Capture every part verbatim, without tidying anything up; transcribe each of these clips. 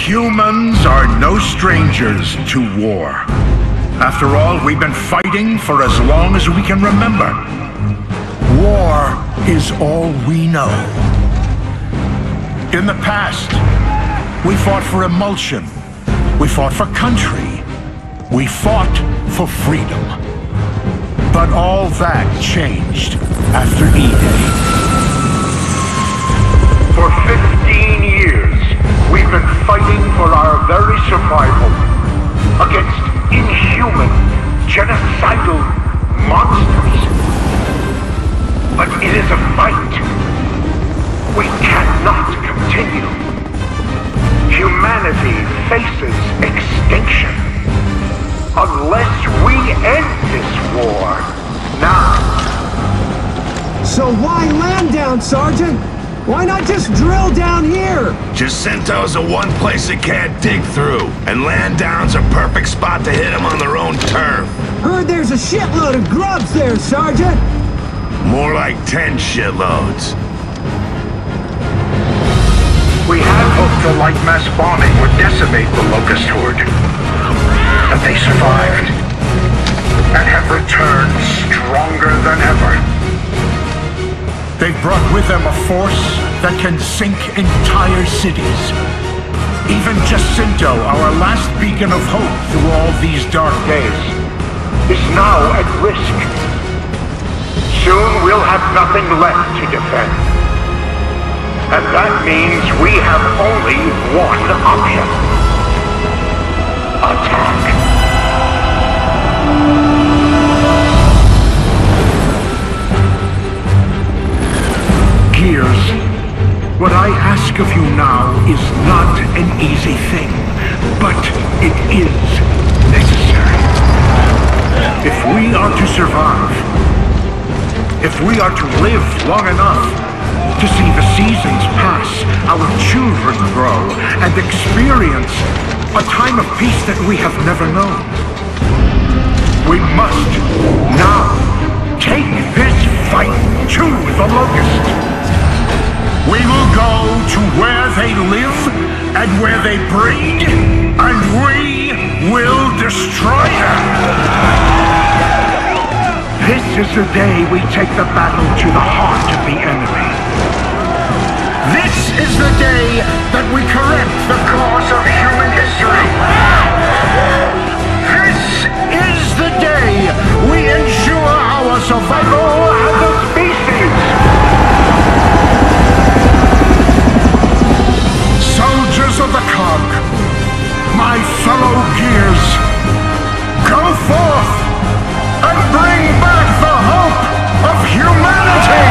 Humans are no strangers to war. After all, we've been fighting for as long as we can remember. War is all we know. In the past, we fought for emulsion. We fought for country. We fought for freedom. But all that changed after E-Day. For fifteen years, we've been fighting for our very survival against inhuman, genocidal monsters. But it is a fight we cannot continue. Humanity faces extinction unless we end this war now. So why land down, Sergeant? Why not just drill down here? Jacinto's the one place it can't dig through, and land down's a perfect spot to hit them on their own turf. Heard there's a shitload of grubs there, Sergeant. More like ten shitloads. We had hoped a light mass bombing would decimate the Locust Horde. But they survived, and have returned stronger than ever. They've brought with them a force that can sink entire cities. Even Jacinto, our last beacon of hope through all these dark days, is now at risk. Soon we'll have nothing left to defend. And that means we have only one option. Attack. Gears, what I ask of you now is not an easy thing, but it is necessary. If we are to survive, if we are to live long enough to see the seasons pass, our children grow, and experience a time of peace that we have never known, we must now take this fight to the Locust. We will go to where they live and where they breed, and we will destroy them. This is the day we take the battle to the heart of the enemy. This is the day that we correct the course of human history. This is the day we ensure our survival as a species. Soldiers of the Cog, my fellow Gears, go forth and bring back the hope of humanity!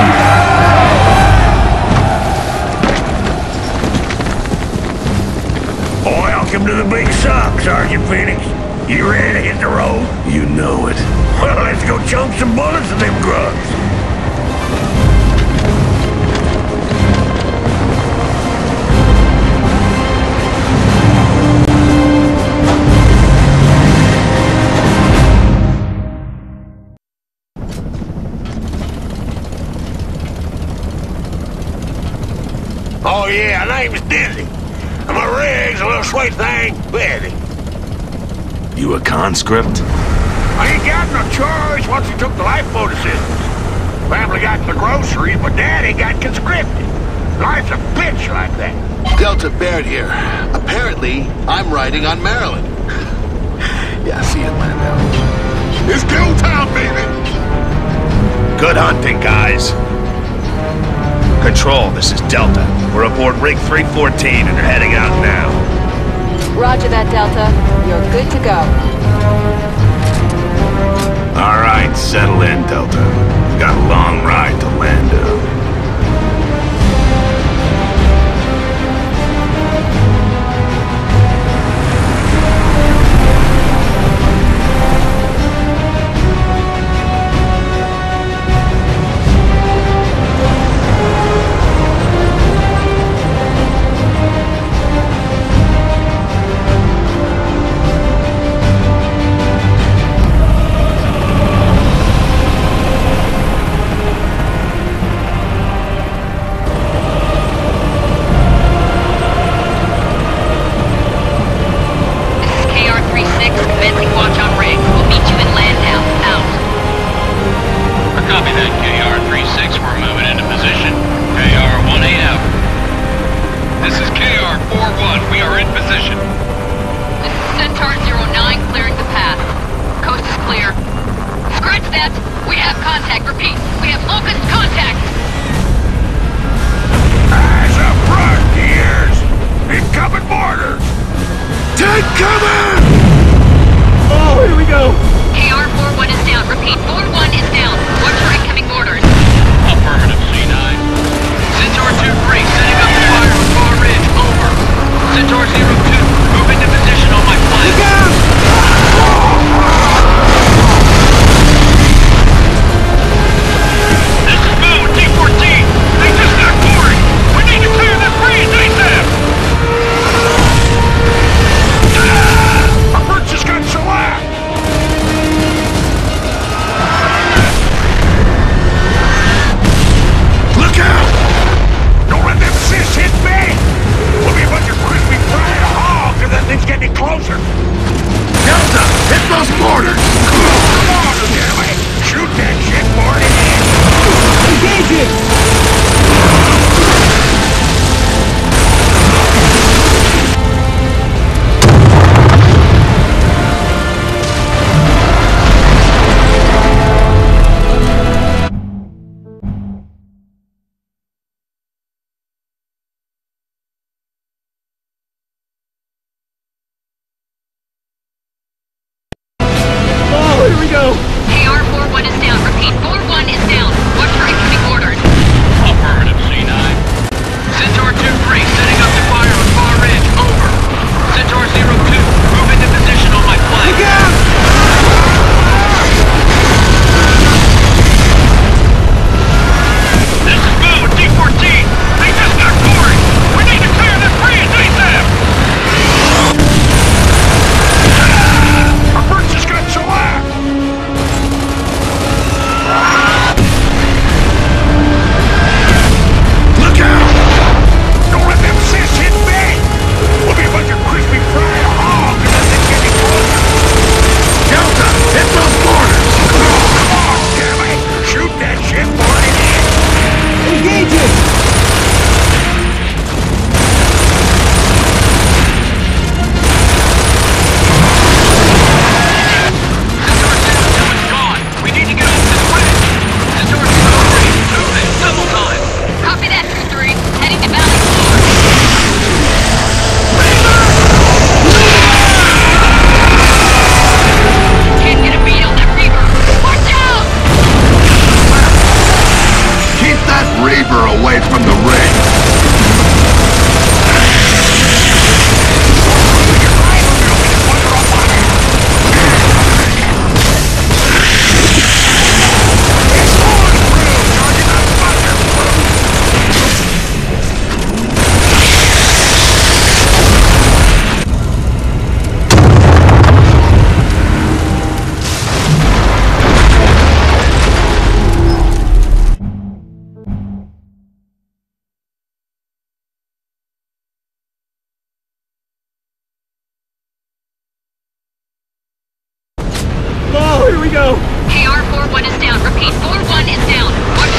Welcome to the big suck, Sergeant Phoenix. You ready to hit the road? You know it. Well, let's go chunk some bullets at them grubs. Oh yeah, name's Dizzy. And my rig's a little sweet thing, Betty. You a conscript? I ain't got no choice once he took the lifeboat assistance. Family got the groceries, but Daddy got conscripted. Life's a bitch like that. Delta Baird here. Apparently, I'm riding on Maryland. Yeah, see you in Landau. It's kill time, baby! Good hunting, guys. Control, this is Delta. We're aboard Rig three fourteen and are heading out now. Roger that, Delta. You're good to go. All right, settle in, Delta. We've got a long ride to Landau. four one, we are in position. This is Centaur zero nine clearing the path. Coast is clear. Scratch that! We have contact. Repeat, we have locust contact! Eyes up front, ears! Incoming mortars! Take cover! Oh, here we go! K R four one is down. Repeat, four one is down. Watch for incoming mortars. Affirmative, C nine. Centaur two three, setting up the fire on Far Ridge. Over. Centaur zero two, move into position on my flank. Look out! This is Moon, D fourteen. They just got boring. We need to clear that breeze ASAP. Our bridge just got shellacked! Look out! Don't let them sis hit me! We'll be a bunch of crispy fried hogs if that thing's getting closer! Delta, hit those mortars! Come on, damn it! Shoot that shit, Marty! Engage it! Oh, here we go! K R four one is down. Repeat, four one is down. Watch for incoming mortars. Affirmative, C nine. Centaur two three, setting up the fire on Far Ridge. Over. Centaur zero two, move into position on my flank. Look out! This is Moon, D fourteen. They just got boring. We need to clear that breeze ASAP. Our bridge just got shellacked! Look out! Don't let them sis hit me! We'll be a bunch of crispy fried hogs if that thing's getting closer! Delta, hit those mortars! Come on, damn it! Shoot that shit, Marty! Engage it! Centaur zero two is gone. We need to get off this ridge. Centaur zero three, move it, double time. Copy that, two three. Heading to Valley Floor. Can't get a beat on that Reaper. Watch out! Keep that Reaver away from the ring! Oh, here we go! K R four one is down. Repeat, four one is down. Watch